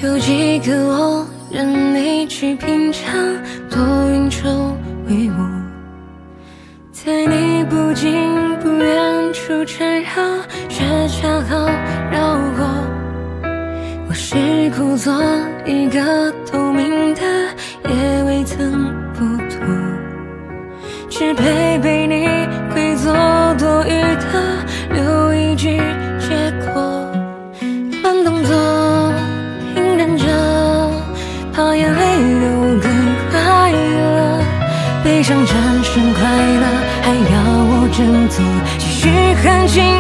有几个我任你去品尝，多运筹帷幄，在你不近不远处缠绕，却恰好绕过。我是故作一个透明的，也未曾不脱，只配被你归作多余的，留一句结果。慢动作隐忍着，怕眼泪流更快乐，悲伤战胜快乐，还要我振作，继续很近